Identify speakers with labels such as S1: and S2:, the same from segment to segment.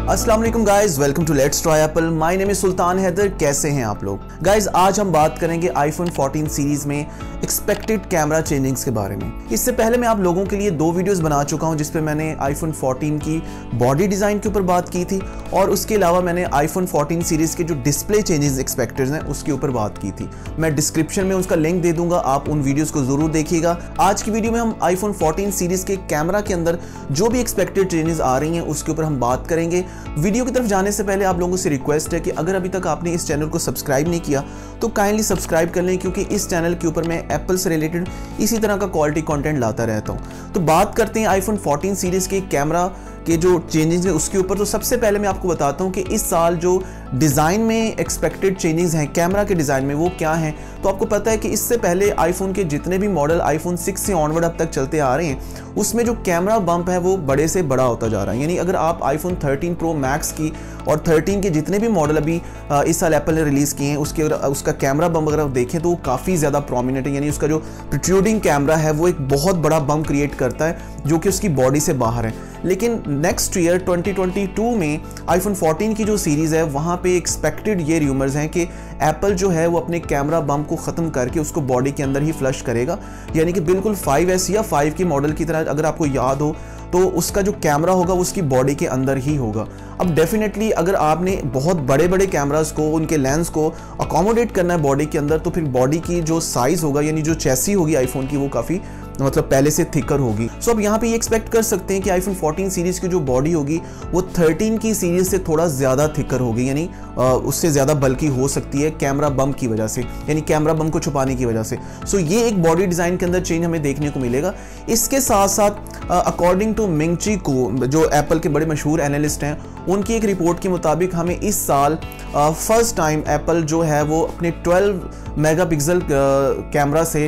S1: अस्सलाम वालेकुम guys, welcome to let's try Apple. My name is सुल्तान हैदर। कैसे हैं आप लोग गाइस? आज हम बात करेंगे आईफोन 14 सीरीज में एक्सपेक्टेड कैमरा चेंजिंग्स के बारे में। इससे पहले मैं आप लोगों के लिए 2 वीडियोस बना चुका हूं जिस पे मैंने आईफोन 14 की बॉडी डिज़ाइन के ऊपर बात की थी और उसके अलावा मैंने आईफोन 14 सीरीज के जो डिस्प्ले चेंजेस एक्सपेक्टेड हैं उसके ऊपर बात की थी। मैं डिस्क्रिप्शन में उसका लिंक दे दूंगा, आप उन वीडियोज़ को ज़रूर देखिएगा। आज की वीडियो में हम आईफोन 14 सीरीज के कैमरा के अंदर जो भी एक्सपेक्टेड चेंजेस आ रही हैं उसके ऊपर हम बात करेंगे। वीडियो की तरफ जाने से पहले आप लोगों से रिक्वेस्ट है कि अगर अभी तक आपने इस चैनल को सब्सक्राइब नहीं किया तो काइंडली सब्सक्राइब कर लें, क्योंकि इस चैनल के ऊपर मैं एप्पल से रिलेटेड इसी तरह का क्वालिटी कंटेंट लाता रहता हूं। तो बात करते हैं आईफोन 14 सीरीज के कैमरा के जो चेंजेस हैं उसके ऊपर। तो सबसे पहले मैं आपको बताता हूं कि इस साल जो डिज़ाइन में एक्सपेक्टेड चेंजेस हैं कैमरा के डिज़ाइन में वो क्या हैं। तो आपको पता है कि इससे पहले आईफोन के जितने भी मॉडल आईफोन 6 से ऑनवर्ड अब तक चलते आ रहे हैं उसमें जो कैमरा बम्प है वो बड़े से बड़ा होता जा रहा है। यानी अगर आप आईफोन 13 प्रो मैक्स की और 13 के जितने भी मॉडल अभी इस साल एप्पल ने रिलीज़ किए हैं उसका कैमरा बम्प अगर आप देखें तो वो काफ़ी ज़्यादा प्रोमिनेंट है। यानी उसका जो प्रोट्रूडिंग कैमरा है वो एक बहुत बड़ा बम्प क्रिएट करता है जो कि उसकी बॉडी से बाहर है। लेकिन नेक्स्ट ईयर 2022 में आईफोन 14 की जो सीरीज़ है वहाँ पे एक्सपेक्टेड ये र्यूमर्स हैं कि एप्पल जो है वो अपने कैमरा बम्प को ख़त्म करके उसको बॉडी के अंदर ही फ्लश करेगा। यानी कि बिल्कुल 5S या 5 की मॉडल की तरह अगर आपको याद हो तो उसका जो कैमरा होगा वो उसकी बॉडी के अंदर ही होगा। अब डेफिनेटली अगर आपने बहुत बड़े बड़े कैमरास को उनके लेंस को अकोमोडेट करना है बॉडी के अंदर तो फिर बॉडी की जो साइज़ होगा यानी जो चेसी होगी आईफोन की वो काफ़ी मतलब पहले से थिकर होगी। सो अब यहाँ पे ये एक्सपेक्ट कर सकते हैं कि आईफोन 14 सीरीज़ की जो बॉडी होगी वो 13 की सीरीज़ से थोड़ा ज़्यादा थिकर होगी, यानी उससे ज़्यादा बल्कि हो सकती है कैमरा बम्प की वजह से, यानी कैमरा बम्प को छुपाने की वजह से। सो ये एक बॉडी डिज़ाइन के अंदर चेंज हमें देखने को मिलेगा। इसके साथ साथ अकॉर्डिंग टू मिंग ची को, जो एप्पल के बड़े मशहूर एनालिस्ट हैं, उनकी एक रिपोर्ट के मुताबिक हमें इस साल फर्स्ट टाइम एप्पल जो है वो अपने 12 मेगापिक्सल कैमरा से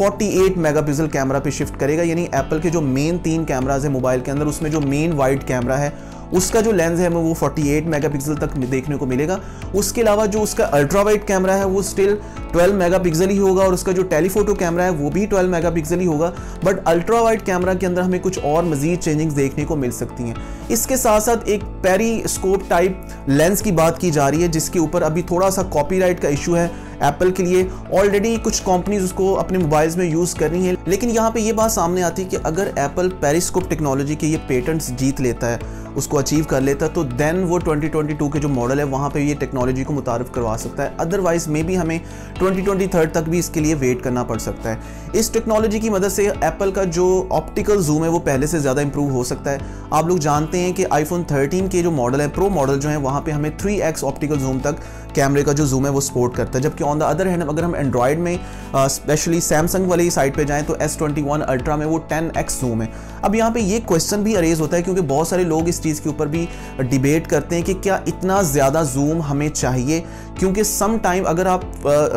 S1: 48 मेगापिक्सल कैमरा पे शिफ्ट करेगा। यानी एप्पल के जो मेन 3 कैमराज है मोबाइल के अंदर उसमें जो मेन वाइड कैमरा है उसका जो लेंस है वो 48 मेगापिक्सल तक देखने को मिलेगा। उसके अलावा जो उसका अल्ट्रा वाइड कैमरा है वो स्टिल 12 मेगापिक्सल ही होगा और उसका जो टेलीफोटो कैमरा है वो भी 12 मेगापिक्सल ही होगा। बट अल्ट्रा वाइड कैमरा के अंदर हमें कुछ और मजीद चेंजिंग्स देखने को मिल सकती हैं। इसके साथ साथ एक पेरिस्कोप टाइप लेंस की बात की जा रही है जिसके ऊपर अभी थोड़ा सा कॉपीराइट का इशू है एप्पल के लिए। ऑलरेडी कुछ कंपनीज उसको अपने मोबाइल्स में यूज़ कर रही हैं, लेकिन यहाँ पे ये बात सामने आती है कि अगर एप्पल पेरिस्कोप टेक्नोलॉजी के ये पेटेंट्स जीत लेता है, उसको अचीव कर लेता है, तो देन वो 2022 के जो मॉडल है वहाँ पे ये टेक्नोलॉजी को मुतारिफ करवा सकता है। अदरवाइज मे बी हमें 2023 तक भी इसके लिए वेट करना पड़ सकता है। इस टेक्नोलॉजी की मदद से एप्पल का जो ऑप्टिकल जूम है वो पहले से ज़्यादा इंप्रूव हो सकता है। आप लोग जानते हैं कि आईफोन 13 के जो मॉडल है प्रो मॉडल जो है वहाँ पे हमें 3x ऑप्टिकल जूम तक कैमरे का जो जूम है वो सपोर्ट करता है। जबकि ऑन द अदर हैंड अगर हम एंड्रॉयड में स्पेशली सैमसंग वाली साइड पे जाएं तो S21 अल्ट्रा में वो 10x जूम है। अब यहाँ पे ये क्वेश्चन भी अरेज होता है क्योंकि बहुत सारे लोग इस चीज़ के ऊपर भी डिबेट करते हैं कि क्या इतना ज़्यादा जूम हमें चाहिए, क्योंकि सम टाइम अगर आप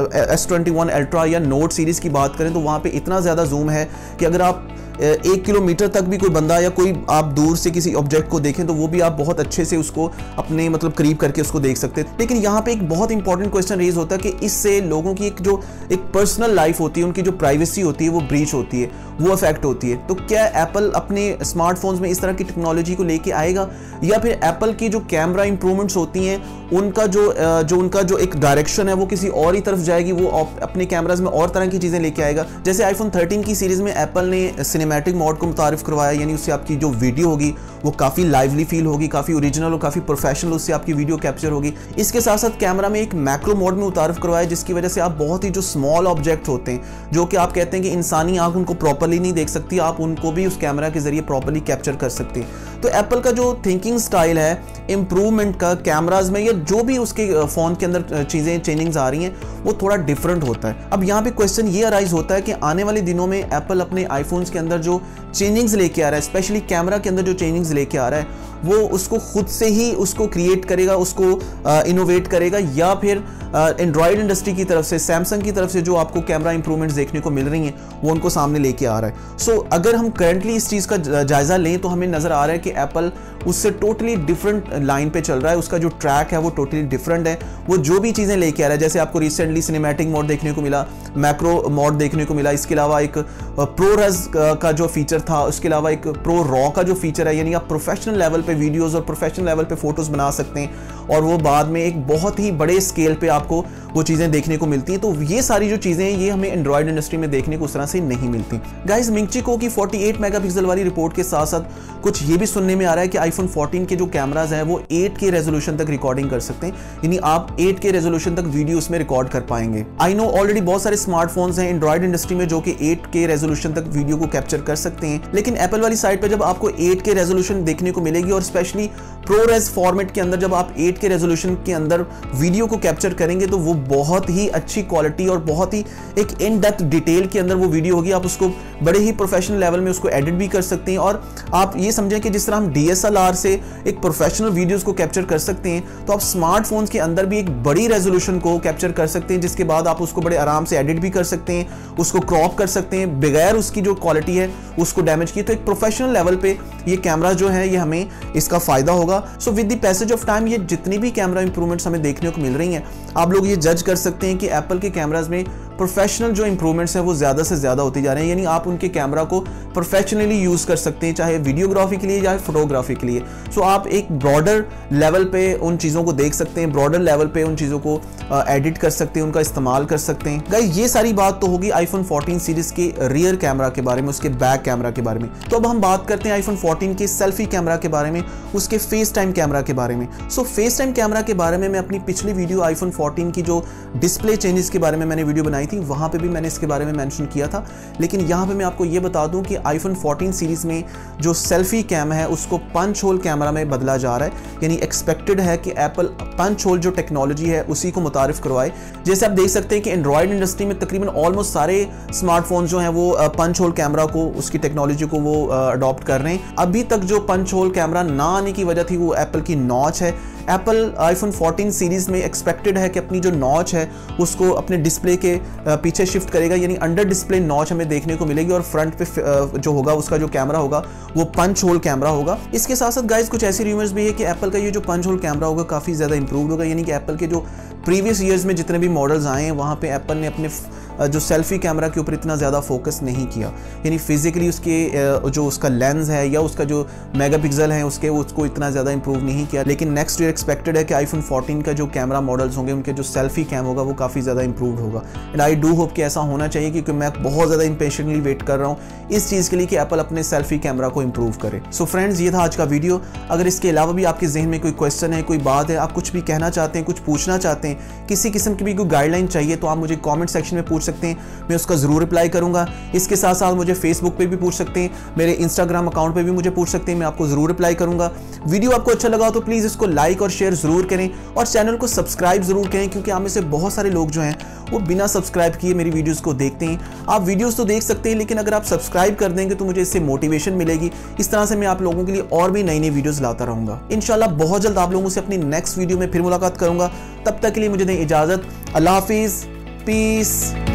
S1: S21 अल्ट्रा या नोट सीरीज़ की बात करें तो वहाँ पे इतना ज़्यादा जूम है कि अगर आप 1 किलोमीटर तक भी कोई बंदा या कोई आप दूर से किसी ऑब्जेक्ट को देखें तो वो भी आप बहुत अच्छे से उसको अपने मतलब करीब करके उसको देख सकते हैं। लेकिन यहाँ पे एक बहुत इंपॉर्टेंट क्वेश्चन रेज होता है कि इससे लोगों की एक पर्सनल लाइफ होती है, उनकी जो प्राइवेसी होती है वो ब्रीच होती है, वो अफेक्ट होती है। तो क्या एप्पल अपने स्मार्टफोन्स में इस तरह की टेक्नोलॉजी को लेके आएगा या फिर एप्पल की जो कैमरा इंप्रूवमेंट्स होती हैं उनका जो एक डायरेक्शन है वो किसी और ही तरफ जाएगी, वो अपने कैमराज में और तरह की चीज़ें लेके आएगा। जैसे आईफोन 13 की सीरीज़ में एप्पल ने सिनेमैटिक मोड को मुतारिफ करवाया, यानी उससे आपकी जो वीडियो होगी वो काफ़ी लाइवली फील होगी, काफ़ी ओरिजिनल और काफ़ी प्रोफेशनल उससे आपकी वीडियो कैप्चर होगी। इसके साथ साथ कैमरा में एक मैक्रो मोड में मुतारिफ करवाया जिसकी वजह से आप बहुत ही जो स्मॉल ऑब्जेक्ट होते हैं जो कि आप कहते हैं कि इंसानी आंख उनको प्रॉपरली नहीं देख सकती, आप उनको भी उस कैमरा के जरिए प्रॉपरली कैप्चर कर सकते हैं। तो एप्पल का जो थिंकिंग स्टाइल है इंप्रूवमेंट का कैमराज में या जो भी उसके फ़ोन के अंदर चीज़ें चेंजिंग्स आ रही हैं वो थोड़ा डिफरेंट होता है। अब यहाँ पे क्वेश्चन ये अराइज होता है कि आने वाले दिनों में एप्पल अपने आईफोन्स के अंदर जो चेंजिंग्स लेके आ रहा है, स्पेशली कैमरा के अंदर जो चेंजिंग्स लेके आ रहा है वो उसको खुद से ही उसको क्रिएट करेगा, उसको इनोवेट करेगा, या फिर एंड्रॉयड इंडस्ट्री की तरफ से सैमसंग की तरफ से जो आपको कैमरा इंप्रूवमेंट्स देखने को मिल रही हैं वो उनको सामने लेके आ रहा है। सो अगर हम करंटली इस चीज़ का जायज़ा लें तो हमें नज़र आ रहा है कि एप्पल उससे टोटली डिफरेंट लाइन पे चल रहा है, उसका जो ट्रैक है वो टोटली डिफरेंट है। वो जो भी चीज़ें लेके आ रहा है, जैसे आपको रिसेंटली सिनेमैटिक मोड देखने को मिला, मैक्रो मोड देखने को मिला, इसके अलावा एक प्रो रेज का जो फीचर था, उसके अलावा एक प्रो रॉ का जो फीचर है, यानी आप प्रोफेशनल लेवल पे वीडियोस और प्रोफेशनल लेवल पे फोटोज बना सकते हैं और वो बाद में एक बहुत ही बड़े स्केल पे आपको वो चीज़ें देखने को मिलती हैं। तो ये सारी जो चीज़ें हैं ये हमें एंड्रॉयड इंडस्ट्री में देखने को उस तरह से नहीं मिलती। गाइस, मिंगची को की 48 मेगापिक्सल वाली रिपोर्ट के साथ साथ कुछ ये भी सुनने में आ रहा है कि आईफोन 14 के जो कैमराज हैं वो 8K रेजोल्यूशन तक रिकॉर्डिंग कर सकते हैं, यानी आप 8K रेजोल्यूशन तक वीडियो उसमें रिकॉर्ड कर पाएंगे। आई नो ऑलरेडी बहुत सारे स्मार्टफोन्स हैं एंड्रॉयड इंडस्ट्री में जो कि 8K रेजोल्यूशन तक वीडियो को कैप्चर कर सकते हैं, लेकिन एप्पल वाली साइड पर जब आपको 8K रेजोल्यूशन देखने को मिलेगी और स्पेशली प्रो रेज फॉर्मेट के अंदर जब आप 8K रेजोल्यूशन के अंदर वीडियो को कैप्चर करेंगे तो वो बहुत ही अच्छी क्वालिटी और बहुत ही एक इन डेप्थ डिटेल के अंदर वो वीडियो होगी। आप उसको बड़े ही प्रोफेशनल लेवल में उसको एडिट भी कर सकते हैं और आप ये समझें कि जिस तरह हम DSLR से एक प्रोफेशनल वीडियोस को कैप्चर कर सकते हैं तो आप स्मार्टफोन्स के अंदर भी एक बड़ी रेजोल्यूशन को कैप्चर कर सकते हैं, जिसके बाद आप उसको बड़े आराम से एडिट भी कर सकते हैं, उसको क्रॉप कर सकते हैं बगैर उसकी जो क्वालिटी है उसको डैमेज किए। तो एक प्रोफेशनल लेवल पे ये कैमरा जो है ये हमें इसका फायदा होगा। So with the passage of time ये जितनी भी कैमरा इंप्रूवमेंट्स हमें देखने को मिल रही हैं, आप लोग ये जज कर सकते हैं कि एप्पल के कैमराज में प्रोफेशनल जो इंप्रूवमेंट्स हैं वो ज़्यादा से ज़्यादा होती जा रहे हैं, यानी आप उनके कैमरा को प्रोफेशनली यूज़ कर सकते हैं, चाहे वीडियोग्राफी के लिए या फोटोग्राफी के लिए। सो आप एक ब्रॉडर लेवल पे उन चीज़ों को देख सकते हैं, ब्रॉडर लेवल पे उन चीज़ों को एडिट कर सकते हैं, उनका इस्तेमाल कर सकते हैं। गाइस, ये सारी बात तो होगी आईफोन 14 सीरीज़ के रियर कैमरा के बारे में, उसके बैक कैमरा के बारे में। तो अब हम बात करते हैं आईफोन 14 के सेल्फी कैमरा के बारे में, उसके फेस टाइम कैमरा के बारे में। सो फेस टाइम कैमरा के बारे में मैं अपनी पिछली वीडियो आईफोन 14 की जो डिस्प्ले चेंजेस के बारे में मैंने वीडियो बनाई थी, वहाँ पे भी मैंने इसके बारे में मेंशन किया था, लेकिन यहाँ पे मैं आपको ये बता दूं कि आईफोन 14 सीरीज़ में जो सेल्फी कैम है उसको पंच होल कैमरा में बदला जा रहा है, यानी एक्सपेक्टेड है कि एप्पल पंच होल जो टेक्नोलॉजी है उसी को मुतारिफ करवाए। जैसे आप देख सकते हैं कि एंड्रॉयड इंडस्ट्री में तकरीबन ऑलमोस्ट सारे स्मार्टफोन जो हैं वो पंच होल कैमरा को, उसकी टेक्नोलॉजी को वो अडॉप्ट कर रहे हैं। अभी तक जो पंच होल कैमरा ना आने की वजह थी वो एप्पल की नॉच है। एप्पल आईफोन 14 सीरीज़ में एक्सपेक्टेड है कि अपनी जो नॉच है उसको अपने डिस्प्ले के पीछे शिफ्ट करेगा, यानी अंडर डिस्प्ले नॉच हमें देखने को मिलेगी और फ्रंट पे जो होगा उसका जो कैमरा होगा वो पंच होल कैमरा होगा। इसके साथ साथ गाइस कुछ ऐसी रूमर्स भी है कि एप्पल का ये जो पंच होल कैमरा होगा काफ़ी ज़्यादा इंप्रूव्ड होगा, यानी कि एप्पल के जो प्रीवियस ईयर्स में जितने भी मॉडल्स आए हैं वहाँ पे एप्पल ने अपने जो सेल्फी कैमरा के ऊपर इतना ज़्यादा फोकस नहीं किया, यानी फिजिकली उसके जो उसका लेंस है या उसका जो मेगापिक्सल है उसको इतना ज़्यादा इंप्रूव नहीं किया। लेकिन नेक्स्ट ईयर एक्सपेक्टेड है कि आईफोन 14 का जो कैमरा मॉडल्स होंगे उनके जो सेल्फी कैम होगा वो काफ़ी ज़्यादा इंप्रूव्ड होगा। एंड आई डू होप कि ऐसा होना चाहिए, क्योंकि मैं बहुत ज़्यादा इंपेशेंटली वेट कर रहा हूँ इस चीज़ के लिए कि एप्पल अपने सेल्फी कैमरा को इंप्रूव करे। सो फ्रेंड्स, ये था आज का वीडियो। अगर इसके अलावा भी आपके जहन में कोई क्वेश्चन है, कोई बात है, आप कुछ भी कहना चाहते हैं, कुछ पूछना चाहते हैं, किसी किस्म की भी कोई गाइडलाइन चाहिए तो आप मुझे कॉमेंट सेक्शन में पूछ सकते हैं, मैं उसका ज़रूर रिप्लाई करूंगा। इसके साथ साथ मुझे फेसबुक पे भी पूछ सकते हैं, मेरे इंस्टाग्राम अकाउंट पे भी मुझे पूछ सकते हैं, मैं आपको ज़रूर रिप्लाई करूंगा। वीडियो आपको अच्छा लगा तो प्लीज़ इसको लाइक और शेयर ज़रूर करें और चैनल को सब्सक्राइब ज़रूर करें, क्योंकि आप में से बहुत सारे लोग जो हैं वो बिना सब्सक्राइब किए मेरी वीडियोज़ को देखते हैं। आप वीडियोज़ तो देख सकते हैं, लेकिन अगर आप सब्सक्राइब कर देंगे तो मुझे इससे मोटिवेशन मिलेगी। इस तरह से मैं आप लोगों के लिए और भी नई नई वीडियोज़ लाता रहूँगा। इंशाल्लाह बहुत जल्द आप लोगों से अपनी नेक्स्ट वीडियो में फिर मुलाकात करूँगा। तब तक के लिए मुझे दें इजाज़त। अल्लाह हाफिज़, पीस।